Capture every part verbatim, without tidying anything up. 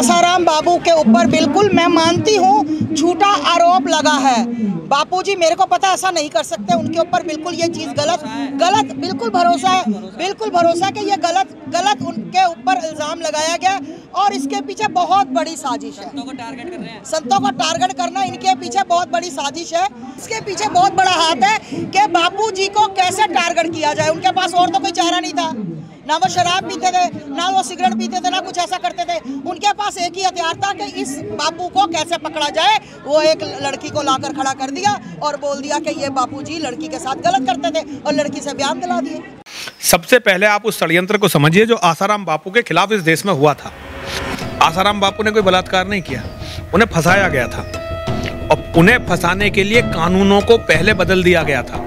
आसाराम बापू के ऊपर बिल्कुल मैं मानती हूँ झूठा आरोप लगा है। बापूजी मेरे को पता ऐसा नहीं कर सकते, उनके ऊपर बिल्कुल ये चीज़ गलत गलत बिल्कुल भरोसा है, बिल्कुल भरोसा कि ये गलत गलत उनके ऊपर इल्ज़ाम लगाया गया और इसके पीछे बहुत बड़ी साजिश है। संतों को टारगेट कर रहे हैं, संतों को टारगेट करना इनके पीछे बहुत बड़ी साजिश है। इसके पीछे बहुत बड़ा हाथ है कि बापूजी को कैसे टारगेट किया जाए। उनके पास और तो कोई चारा नहीं था, ना वो शराब पीते थे, ना वो सिगरेट पीते थे, ना कुछ ऐसा करते थे। उनके पास एक ही हथियार था कि इस बापू को कैसे पकड़ा जाए। वो एक लड़की को लाकर खड़ा कर दिया और बोल दिया कि ये बापूजी लड़की के साथ गलत करते थे और लड़की से बयान दिला दिए। सबसे पहले आप उस षड्यंत्र को समझिए जो आसाराम बापू के खिलाफ इस देश में हुआ था। आसाराम बापू ने कोई बलात्कार नहीं किया, उन्हें फंसाया गया था और उन्हें फंसाने के लिए कानूनों को पहले बदल दिया गया था।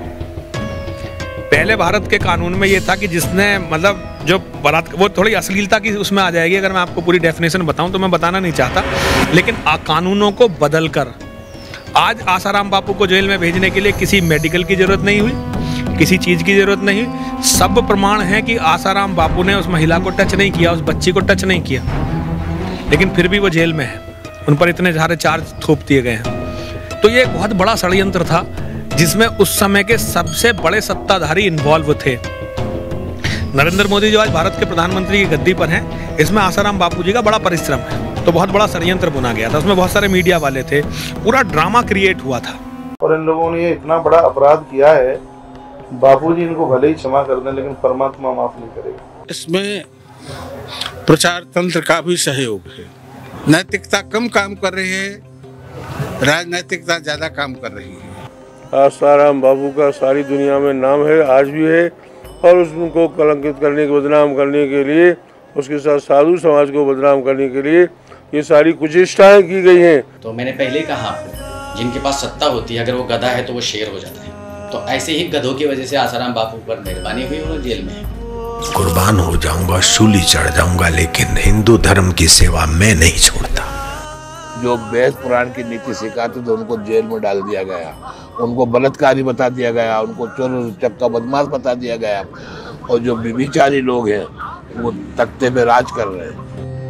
पहले भारत के कानून में ये था कि जिसने मतलब जो बलात्कार, वो थोड़ी अश्लीलता की उसमें आ जाएगी अगर मैं आपको पूरी डेफिनेशन बताऊं तो मैं बताना नहीं चाहता, लेकिन कानूनों को बदलकर आज आसाराम बापू को जेल में भेजने के लिए किसी मेडिकल की जरूरत नहीं हुई, किसी चीज़ की जरूरत नहीं हुई। सब प्रमाण है कि आसाराम बापू ने उस महिला को टच नहीं किया, उस बच्ची को टच नहीं किया, लेकिन फिर भी वो जेल में है, उन पर इतने सारे चार्ज थोप दिए गए हैं। तो ये एक बहुत बड़ा षड्यंत्र था जिसमें उस समय के सबसे बड़े सत्ताधारी इन्वॉल्व थे। नरेंद्र मोदी जो आज भारत के प्रधानमंत्री की गद्दी पर हैं, इसमें आसाराम बापूजी का बड़ा परिश्रम है। तो बहुत बड़ा षड्यंत्र बुना गया था, उसमें बहुत सारे मीडिया वाले थे, पूरा ड्रामा क्रिएट हुआ था। और इन लोगों ने ये इतना बड़ा अपराध किया है, बापूजी इनको भले ही क्षमा कर दें लेकिन परमात्मा माफ नहीं करेगा। इसमें प्रचार तंत्र का भी सहयोग है। नैतिकता कम काम कर रही है, राजनैतिकता ज्यादा काम कर रही है। आसाराम बापू का सारी दुनिया में नाम है, आज भी है, और उसको कलंकित करने के बदनाम करने के लिए, उसके साथ साधु समाज को बदनाम करने के लिए ये सारी कुचेष्टाएं की गई हैं। तो मैंने पहले कहा आपको, जिनके पास सत्ता होती है अगर वो गधा है तो वो शेर हो जाता है। तो ऐसे ही गधों की वजह से आसाराम बापू पर मेहरबानी हुई, उन्होंने जेल में। कुर्बान हो जाऊंगा, शूली चढ़ जाऊंगा, लेकिन हिंदू धर्म की सेवा मैं नहीं छोड़ता। जो वेद पुराण की नीति सिखाते थे उनको जेल में डाल दिया गया, उनको बलात्कारी बता दिया गया, उनको चोर चक्का बदमाश बता दिया गया, और जो व्यभिचारी लोग हैं वो तख्ते पे राज कर रहे हैं।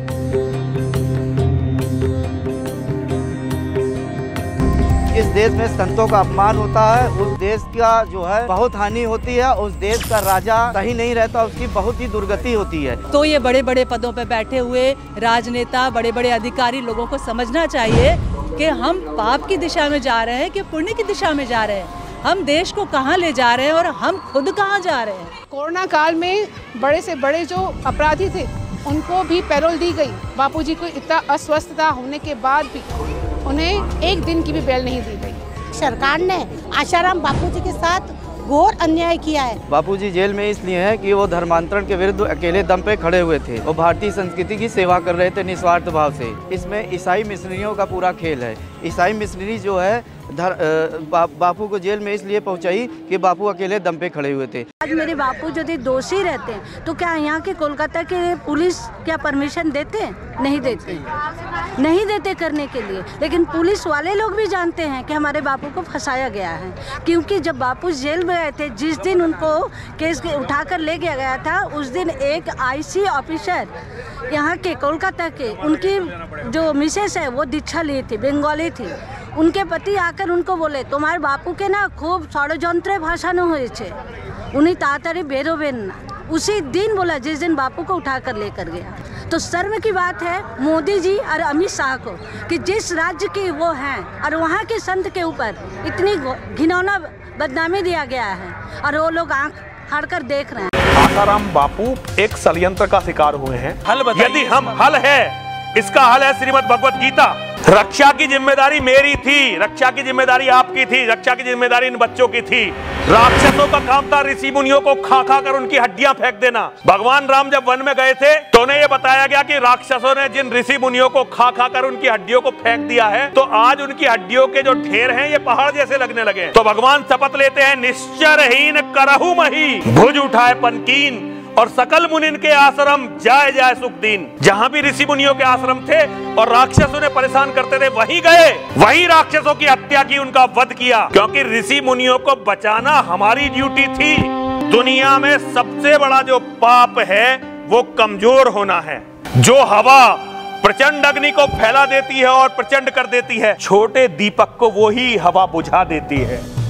इस देश में संतों का अपमान होता है, उस देश का जो है बहुत हानि होती है, उस देश का राजा सही नहीं रहता, उसकी बहुत ही दुर्गति होती है। तो ये बड़े बड़े पदों पर बैठे हुए राजनेता, बड़े बड़े अधिकारी लोगों को समझना चाहिए कि हम पाप की दिशा में जा रहे हैं कि पुण्य की दिशा में जा रहे हैं, हम देश को कहाँ ले जा रहे हैं और हम खुद कहाँ जा रहे हैं। कोरोना काल में बड़े से बड़े जो अपराधी थे उनको भी पैरोल दी गई। बापूजी को इतना अस्वस्थता होने के बाद भी उन्हें एक दिन की भी बेल नहीं दी गई। सरकार ने आसाराम बापूजी के साथ घोर अन्याय किया है। बापूजी जेल में इसलिए हैं कि वो धर्मांतरण के विरुद्ध अकेले दम पे खड़े हुए थे, वो भारतीय संस्कृति की सेवा कर रहे थे निस्वार्थ भाव से। इसमें ईसाई मिशनरियों का पूरा खेल है। ईसाई मिशनरी जो है धर, बा, बापू को जेल में इसलिए पहुंचाई कि बापू अकेले दम पे खड़े हुए थे। आज मेरे बापू यदि दोषी रहते हैं तो क्या यहाँ के कोलकाता के पुलिस क्या परमिशन देते हैं? नहीं देते, नहीं देते करने के लिए। लेकिन पुलिस वाले लोग भी जानते हैं कि हमारे बापू को फंसाया गया है, क्योंकि जब बापू जेल में गए थे, जिस दिन उनको केस उठाकर ले गया गया था, उस दिन एक आईसी ऑफिसर यहाँ के कोलकाता के, उनकी जो मिसेस है वो दीक्षा ली थी, बंगाली थी। उनके पति आकर उनको बोले तुम्हारे बापू के ना खूब षड्यंत्र भाषण হয়েছে, उन्हीं ताड़ाताड़ी बेरोबेन ना। उसी दिन बोला जिस दिन बापू को उठाकर लेकर गया। तो शर्म की बात है मोदी जी और अमित शाह को कि जिस राज्य के वो हैं और वहाँ के संत के ऊपर इतनी घिनौना बदनामी दिया गया है और वो लोग आंख फाड़ कर देख रहे हैं। आसाराम बापू एक षड्यंत्र का शिकार हुए हैं। यदि हम हल है, इसका हल है श्रीमद् भगवत गीता। रक्षा की जिम्मेदारी मेरी थी, रक्षा की जिम्मेदारी आपकी थी, रक्षा की जिम्मेदारी इन बच्चों की थी। राक्षसों का काम था ऋषि मुनियों को खा खा कर उनकी हड्डियां फेंक देना। भगवान राम जब वन में गए थे तो उन्हें यह बताया गया कि राक्षसों ने जिन ऋषि मुनियों को खा खा कर उनकी हड्डियों को फेंक दिया है, तो आज उनकी हड्डियों के जो ढेर हैं ये पहाड़ जैसे लगने लगे। तो भगवान शपथ लेते हैं, निश्चरहीन करहु मही, भुज उठाए पनकीन, और सकल मुनिन के आश्रम जाए जाए सुख दीन। जहां भी ऋषि मुनियों के आश्रम थे और राक्षसों ने परेशान करते थे, वहीं गए, वहीं राक्षसों की हत्या की, उनका वध किया, क्योंकि ऋषि मुनियों को बचाना हमारी ड्यूटी थी। दुनिया में सबसे बड़ा जो पाप है वो कमजोर होना है। जो हवा प्रचंड अग्नि को फैला देती है और प्रचंड कर देती है, छोटे दीपक को वो ही हवा बुझा देती है।